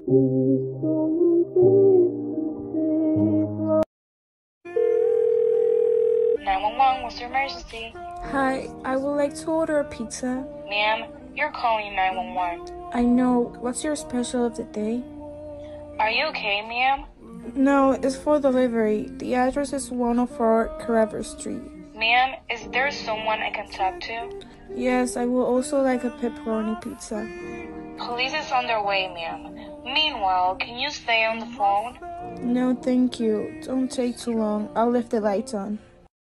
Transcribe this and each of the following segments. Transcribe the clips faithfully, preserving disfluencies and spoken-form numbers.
nine one one, what's your emergency? Hi, I would like to order a pizza. Ma'am, you're calling nine one one. I know. What's your special of the day? Are you okay, ma'am? No, it's for delivery. The address is one oh four Carver Street. Ma'am, is there someone I can talk to? Yes, I will also like a pepperoni pizza. Police is on their way, ma'am. Meanwhile, can you stay on the phone? No, thank you. Don't take too long. I'll leave the lights on.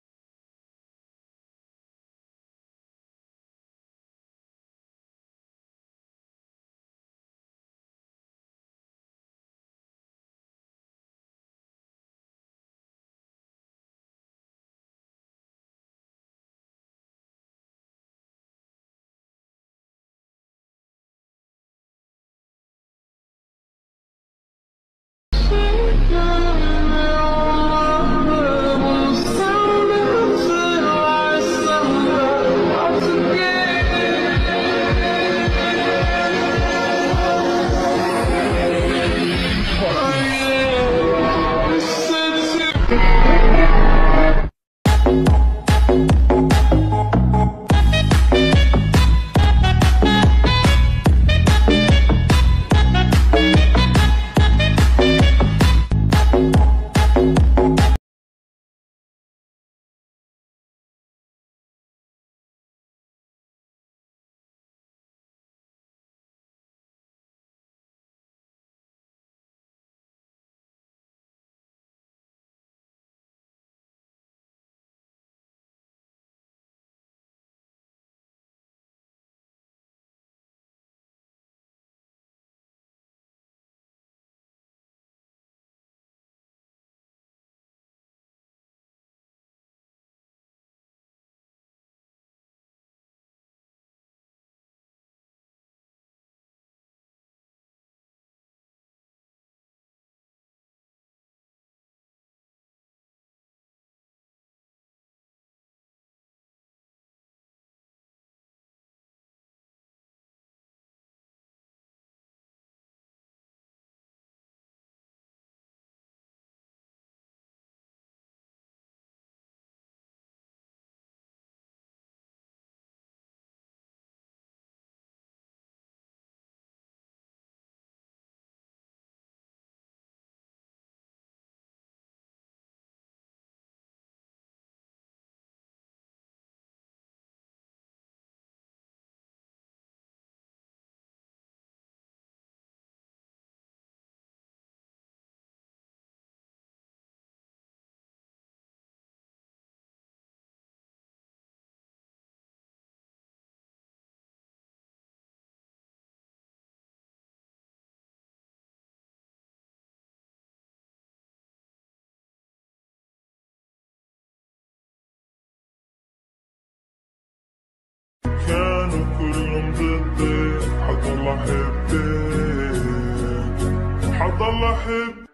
كانوا كلهم ضدي حضل أحبك حضل أحبك